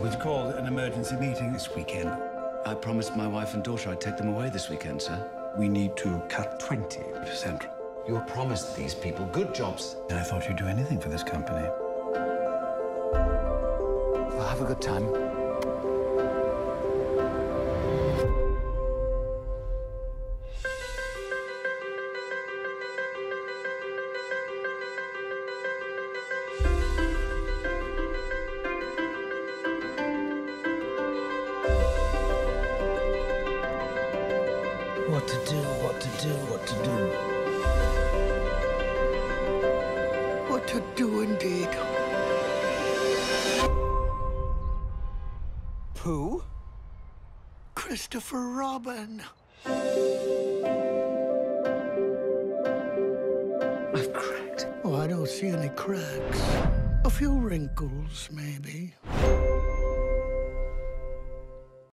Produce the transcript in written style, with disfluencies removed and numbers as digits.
We've called an emergency meeting this weekend. I promised my wife and daughter I'd take them away this weekend, sir. We need to cut 20%. You were promised these people good jobs. I thought you'd do anything for this company. Well, have a good time. What to do, what to do, what to do. What to do indeed. Pooh? Christopher Robin. I've cracked. Oh, I don't see any cracks. A few wrinkles, maybe.